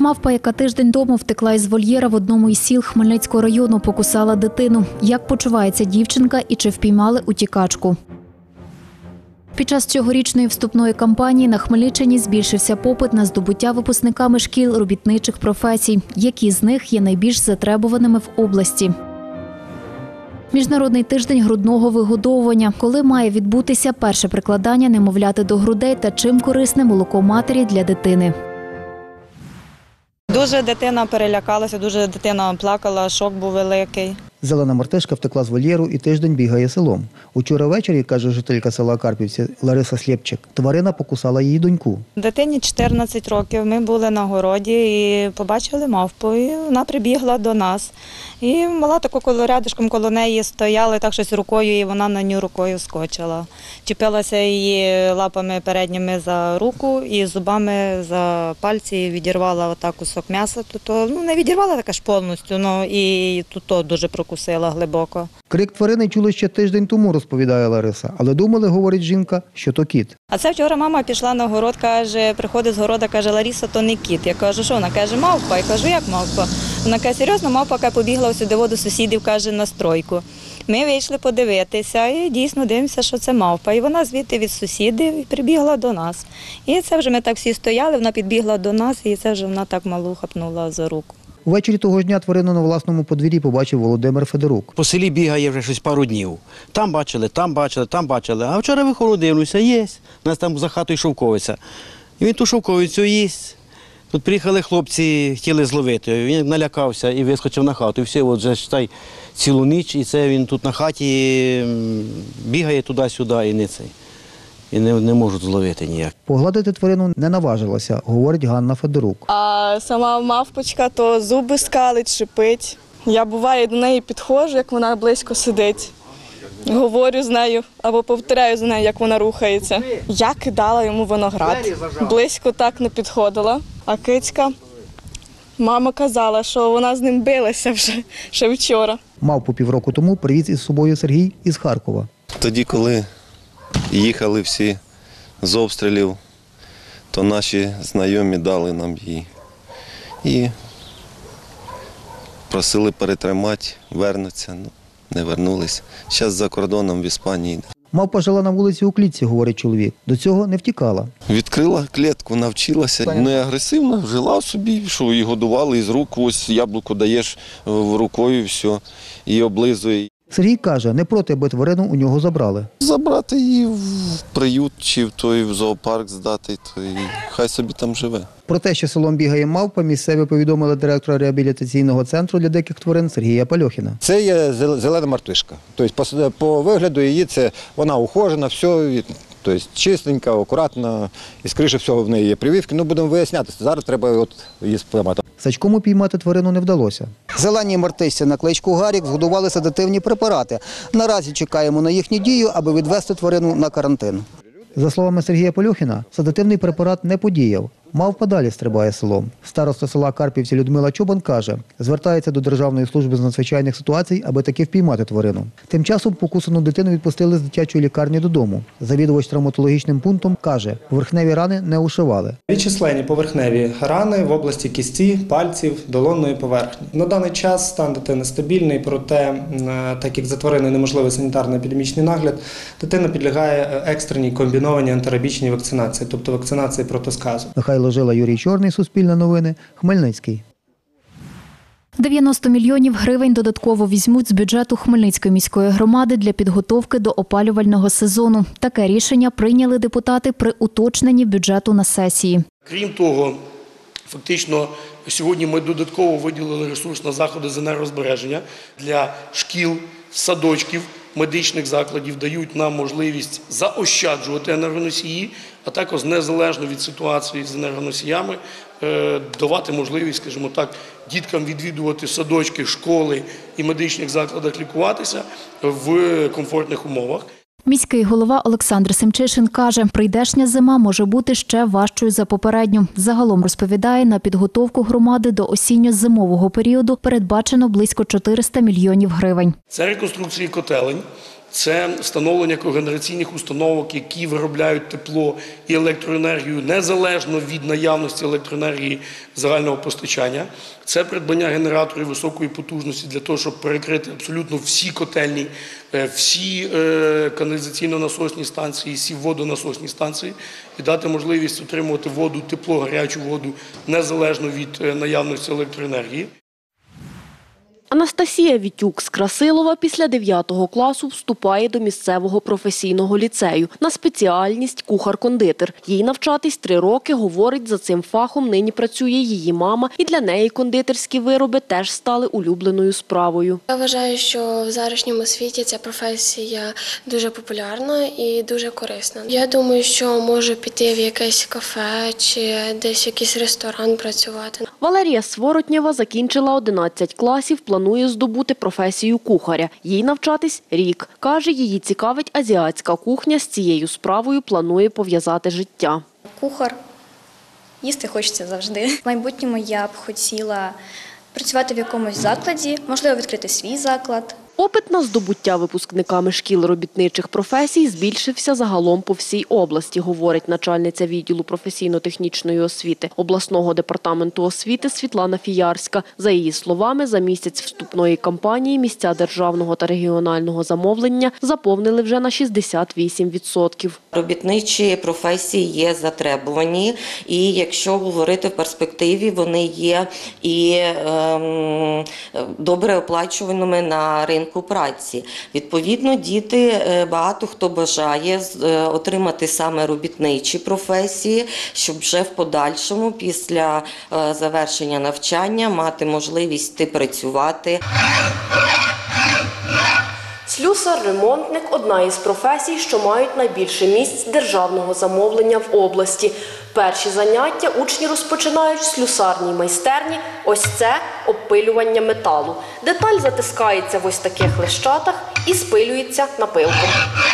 Мавпа, яка тиждень тому втекла із вольєра в одному із сіл Хмельницького району, покусала дитину. Як почувається дівчинка і чи впіймали утікачку? Під час цьогорічної вступної кампанії на Хмельниччині збільшився попит на здобуття випускниками шкіл робітничих професій. Які з них є найбільш затребуваними в області? Міжнародний тиждень грудного вигодовування. Коли має відбутися перше прикладання немовляти до грудей та чим корисне молоко матері для дитини? Дуже дитина перелякалася, дуже дитина плакала, шок був великий. Зелена мартишка втекла з вольєру і тиждень бігає селом. Учора ввечері, каже жителька села Карпівці Лариса Слєпчик, тварина покусала її доньку. Дитині 14 років, ми були на городі і побачили мавпу, і вона прибігла до нас. І мала таку рядишком коло неї стояли, так щось рукою, і вона на нього рукою скочила. Чіпилася її лапами передніми за руку і зубами за пальці, і відірвала отак кусок м'яса. Не відірвала така ж повністю, і тут дуже прокусила глибоко. Крик тварини чули ще тиждень тому, розповідає Лариса. Але думали, говорить жінка, що то кіт. А це вчора мама пішла на город, каже, приходить з города, каже, Лариса, то не кіт. Я кажу, що? Вона каже, мавпа. Я кажу, як мавпа? Вона каже, серйозно, мавпа побігла сюди до сусідів, каже, на стройку. Ми вийшли подивитися і дійсно дивимося, що це мавпа. І вона звідти від сусідів прибігла до нас. І це вже ми так всі стояли, вона підбігла до нас, і це вже вона так малу хапнула за руку. Увечері того ж дня тварину на власному подвір'ї побачив Володимир Федорук. По селі бігає вже щось пару днів. Там бачили, там бачили, там бачили. А вчора виходив, дивлюся, є. У нас там за хатою шовковиця. І він ту шовковицю їсть. Тут приїхали хлопці, хотіли зловити. Він налякався і вискочив на хату. І все, от вже считай, цілу ніч. І це він тут на хаті бігає туди-сюди і не цей. І не можуть зловити ніяк. Погладити тварину не наважилася, говорить Ганна Федорук. А сама мавпочка то зуби скалить, шипить. Я буває до неї підходжу, як вона близько сидить. Говорю з нею або повторяю за нею, як вона рухається. Я кидала йому виноград. Близько так не підходила. А кицька, мама казала, що вона з ним билася ще вчора. Мавпу півроку тому привіз із собою Сергій із Харкова. Тоді, коли їхали всі з обстрілів, то наші знайомі дали нам її. І просили перетримати, вернуться, не вернулись. Зараз за кордоном в Іспанії. Мавпа жила на вулиці у клітці, говорить чоловік. До цього не втікала. Відкрила клітку, навчилася. Не агресивно, жила собі, що її годували із рук. Ось яблуко даєш рукою, все, і облизує. Сергій каже, не проти, аби тварину у нього забрали. Забрати її в приют чи в зоопарк здати, то і хай собі там живе. Про те, що селом бігає мавпа, місцеві повідомили директора реабілітаційного центру для диких тварин Сергія Пальохіна. Це є зелена мартишка. Тобто по вигляду її вона ухожена, все, тобто чистенька, акуратна, і скоріше всього в неї є прививки. Будемо виясняти, зараз треба її сприймати. Сачком упіймати тварину не вдалося. Зеленій мартишці на кличку Гарік згодували седативні препарати. Наразі чекаємо на їхню дію, аби відвести тварину на карантин. За словами Сергія Пальохіна, седативний препарат не подіяв. Мавпа далі стрибає селом. Староста села Карпівці Людмила Чубан каже, звертається до Державної служби з надзвичайних ситуацій, аби таки впіймати тварину. Тим часом покусану дитину відпустили з дитячої лікарні додому. Завідувач травматологічним пунктом каже, поверхневі рани не ушивали. Відчислені поверхневі рани в області кісті, пальців, долонної поверхні. На даний час стан дитини стабільний, проте, так як за твариною неможливий санітарно-епідемічний нагляд, дитина підлягає екстреній комбінованій антирабічній вакцинації, тобто вакцинації проти сказу. Михайло Жила, Юрій Чорний, Суспільне новини, Хмельницький. 90 мільйонів гривень додатково візьмуть з бюджету Хмельницької міської громади для підготовки до опалювального сезону. Таке рішення прийняли депутати при уточненні бюджету на сесії. Крім того, фактично сьогодні ми додатково виділили ресурс на заходи з енергозбереження для шкіл, садочків, медичних закладів, дають нам можливість заощаджувати енергоносії, а також незалежно від ситуації з енергоносіями давати можливість, скажімо так, діткам відвідувати садочки, школи і медичних закладах лікуватися в комфортних умовах. Міський голова Олександр Семчишин каже, прийдешня зима може бути ще важчою за попередню. Загалом, розповідає, на підготовку громади до осінньо-зимового періоду передбачено близько 400 мільйонів гривень. Це реконструкції котелень, це встановлення когенераційних установок, які виробляють тепло і електроенергію незалежно від наявності електроенергії загального постачання. Це придбання генераторів високої потужності для того, щоб перекрити абсолютно всі котельні, всі каналізаційно-насосні станції, всі водонасосні станції і дати можливість отримувати воду, тепло, гарячу воду незалежно від наявності електроенергії. Анастасія Вітюк з Красилова після 9 класу вступає до місцевого професійного ліцею на спеціальність кухар-кондитер. Їй навчатись 3 роки, говорить, за цим фахом нині працює її мама, і для неї кондитерські вироби теж стали улюбленою справою. Я вважаю, що в зараз світі ця професія дуже популярна і дуже корисна. Я думаю, що можу піти в якесь кафе чи десь в якийсь ресторан працювати. Валерія Своротнєва закінчила 11 класів, планує здобути професію кухаря. Їй навчатись рік. Каже, її цікавить азіатська кухня, з цією справою планує пов'язати життя. Кухар, їсти хочеться завжди. В майбутньому я б хотіла працювати в якомусь закладі, можливо, відкрити свій заклад. Попит на здобуття випускниками шкіл робітничих професій збільшився загалом по всій області, говорить начальниця відділу професійно-технічної освіти обласного департаменту освіти Світлана Фіярська. За її словами, за місяць вступної кампанії місця державного та регіонального замовлення заповнили вже на 68%. Робітничі професії є затребувані, і якщо говорити в перспективі, вони є і добре оплачуваними на ринку праці. Відповідно, діти, багато хто бажає отримати саме робітничі професії, щоб вже в подальшому, після завершення навчання, мати можливість йти працювати. Слюсар-ремонтник – одна із професій, що мають найбільше місць державного замовлення в області. Перші заняття учні розпочинають в слюсарній майстерні. Ось це – обпилювання металу. Деталь затискається в ось таких лещатах і спилюється напилком.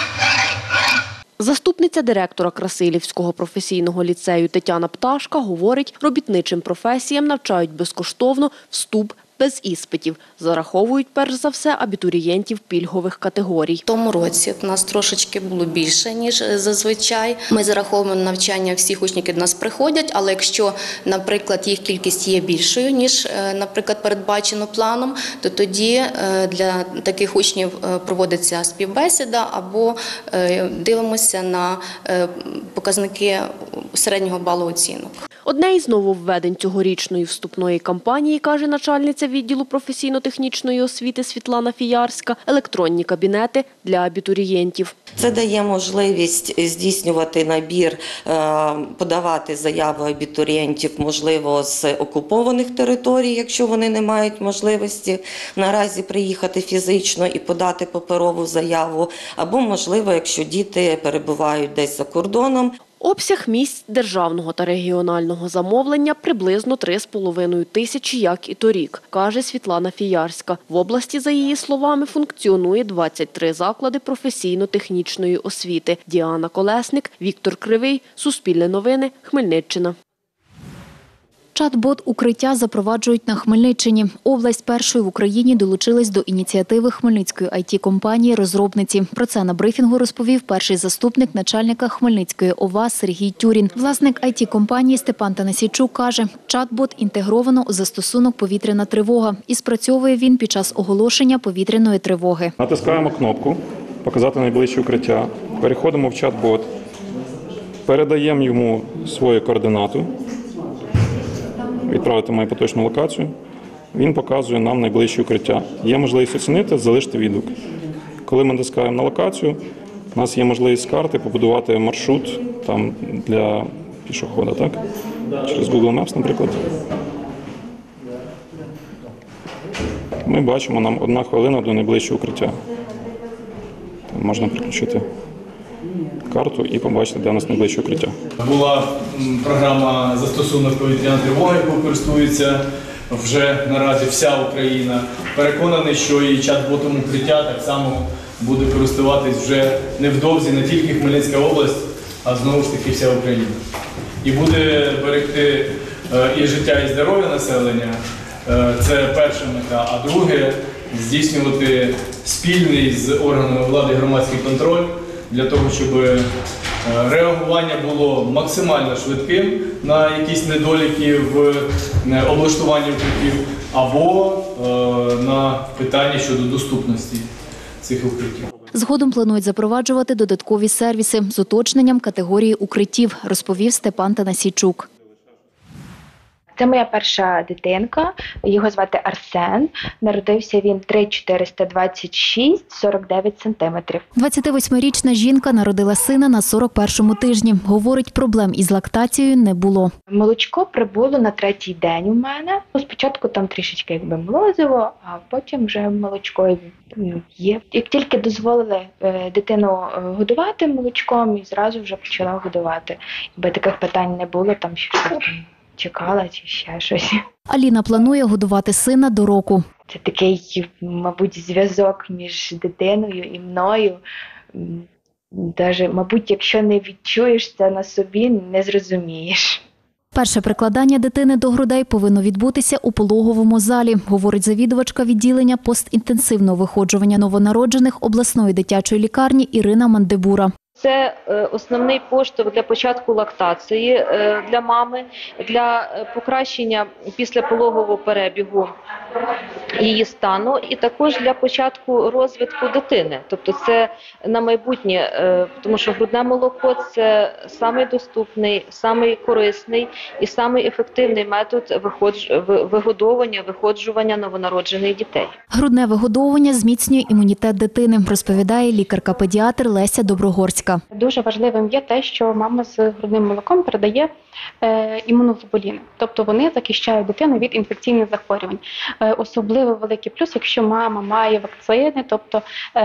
Заступниця директора Красилівського професійного ліцею Тетяна Пташка говорить, робітничим професіям навчають безкоштовно, вступ без іспитів. Зараховують, перш за все, абітурієнтів пільгових категорій. В тому році у нас трошечки було більше, ніж зазвичай. Ми зараховуємо навчання всіх учнів, які до нас приходять, але якщо, наприклад, їх кількість є більшою, ніж, наприклад, передбачено планом, то тоді для таких учнів проводиться співбесіда або дивимося на показники середнього балу оцінок. Одне із нововведень цьогорічної вступної кампанії, каже начальниця відділу професійно-технічної освіти Світлана Фіярська, електронні кабінети для абітурієнтів. Це дає можливість здійснювати набір, подавати заяви абітурієнтів, можливо, з окупованих територій, якщо вони не мають можливості наразі приїхати фізично і подати паперову заяву, або, можливо, якщо діти перебувають десь за кордоном. Обсяг місць державного та регіонального замовлення приблизно 3,5 тисячі, як і торік, каже Світлана Фіярська. В області, за її словами, функціонує 23 заклади професійно-технічної освіти. Діана Колесник, Віктор Кривий, Суспільне новини, Хмельниччина. Чат-бот «Укриття» запроваджують на Хмельниччині. Область першою в Україні долучилась до ініціативи хмельницької IT-компанії-розробниці. Про це на брифінгу розповів перший заступник начальника Хмельницької ОВА Сергій Тюрін. Власник IT-компанії Степан Танасійчук каже, чат-бот інтегровано у застосунок «Повітряна тривога» і спрацьовує він під час оголошення повітряної тривоги. Натискаємо кнопку «Показати найближче укриття», переходимо в чат-бот, передаємо йому свою координату, відправити мою поточну локацію, він показує нам найближче укриття. Є можливість оцінити, залишити відгук. Коли ми натискаємо на локацію, у нас є можливість з карти побудувати маршрут там, для пішохода, так? Через Google Maps, наприклад. Ми бачимо, нам 1 хвилина до найближчого укриття. Там можна приключити карту і побачити, де у нас найближче укриття. Була програма «Застосунок повітряна тривога», яку користується вже наразі вся Україна. Переконаний, що і чат-ботом «Укриття» так само буде користуватись вже невдовзі не тільки Хмельницька область, а знову ж таки вся Україна. І буде берегти і життя, і здоров'я населення. Це перша мета. А друге, здійснювати спільний з органами влади громадський контроль для того, щоб реагування було максимально швидким на якісь недоліки в облаштуванні укриттів або на питання щодо доступності цих укриттів. Згодом планують запроваджувати додаткові сервіси з уточненням категорії укриттів, розповів Степан Танасійчук. Це моя перша дитинка, його звати Арсен. Народився він 3,426, 49 сантиметрів. 28-річна жінка народила сина на 41-му тижні. Говорить, проблем із лактацією не було. Молочко прибуло на 3-й день у мене. Спочатку там трішечки молозиво, а потім вже молочко є. Як тільки дозволили дитину годувати молочком, і зразу вже почала годувати. Якби таких питань не було, там що чекала чи ще щось. Аліна планує годувати сина до року. Це такий, мабуть, зв'язок між дитиною і мною. Даже, мабуть, якщо не відчуєш це на собі, не зрозумієш. Перше прикладання дитини до грудей повинно відбутися у пологовому залі, говорить завідувачка відділення постінтенсивного виходжування новонароджених обласної дитячої лікарні Ірина Мандебура. Це основний поштовх для початку лактації для мами, для покращення післяпологового перебігу її стану і також для початку розвитку дитини. Тобто це на майбутнє, тому що грудне молоко – це самий доступний, самий корисний і самий ефективний метод вигодовування, виходжування новонароджених дітей. Грудне вигодовування зміцнює імунітет дитини, розповідає лікарка-педіатр Леся Доброгорська. Дуже важливим є те, що мама з грудним молоком передає імуноглобуліни, тобто вони захищають дитину від інфекційних захворювань. Особливо великий плюс, якщо мама має вакцини, тобто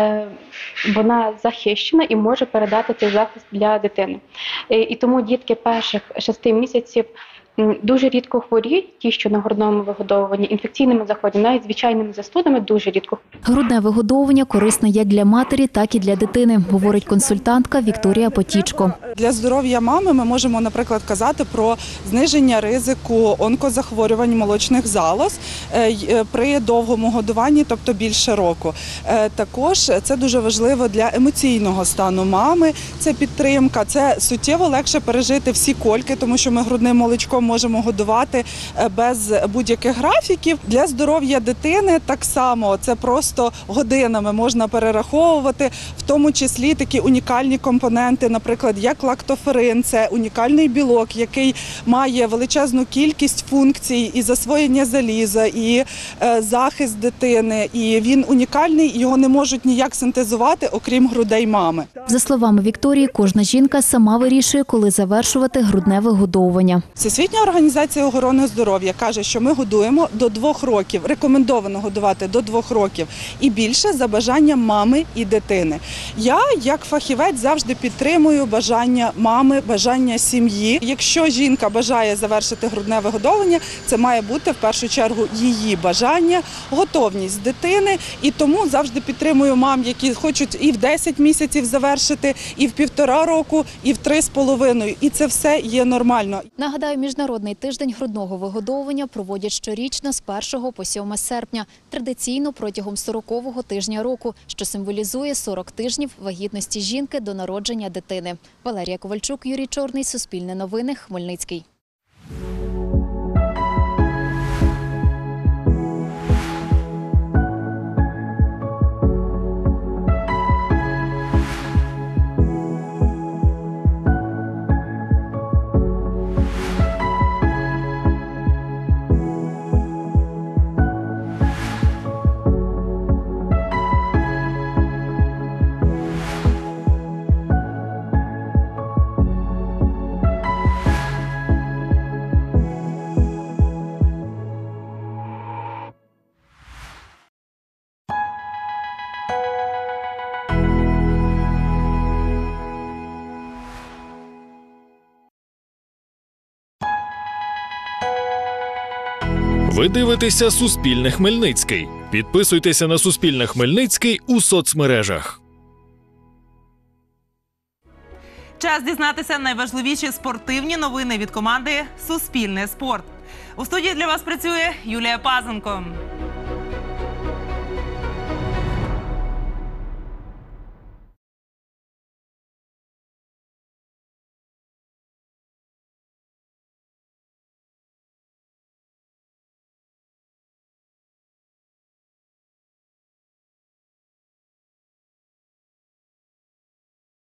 вона захищена і може передати цей захист для дитини. І тому дітки перших 6 місяців дуже рідко хворіють, ті, що на грудному вигодовуванні, інфекційними захворюваннями, навіть звичайними застудами дуже рідко. Грудне вигодовування корисне як для матері, так і для дитини, говорить консультантка Вікторія Потічко. Для здоров'я мами ми можемо, наприклад, казати про зниження ризику онкозахворювань молочних залоз при довгому годуванні, тобто більше року. Також це дуже важливо для емоційного стану мами, це підтримка, це суттєво легше пережити всі кольки, тому що ми грудним молочком можемо годувати без будь-яких графіків. Для здоров'я дитини так само, це просто годинами можна перераховувати, в тому числі такі унікальні компоненти, наприклад, як лактоферин, це унікальний білок, який має величезну кількість функцій і засвоєння заліза, і захист дитини, і він унікальний, його не можуть ніяк синтезувати, окрім грудей мами. За словами Вікторії, кожна жінка сама вирішує, коли завершувати грудне вигодовування. Всесвітня організація охорони здоров'я каже, що ми годуємо до 2 років, рекомендовано годувати до 2 років і більше за бажанням мами і дитини. Я, як фахівець, завжди підтримую бажання мами, бажання сім'ї. Якщо жінка бажає завершити грудне вигодовування, це має бути в першу чергу її бажання, готовність дитини. І тому завжди підтримую мам, які хочуть і в 10 місяців завершити, і в 1,5 року, і в 3,5. І це все є нормально. Нагадаю, Міжнародний тиждень грудного вигодовування проводять щорічно з 1 по 7 серпня, традиційно протягом 40-го тижня року, що символізує 40 тижнів вагітності жінки до народження дитини. Валерія Ковальчук, Юрій Чорний, Суспільне новини, Хмельницький. Ви дивитеся Суспільне Хмельницький. Підписуйтеся на Суспільне Хмельницький у соцмережах. Час дізнатися найважливіші спортивні новини від команди «Суспільне спорт». У студії для вас працює Юлія Пазенко.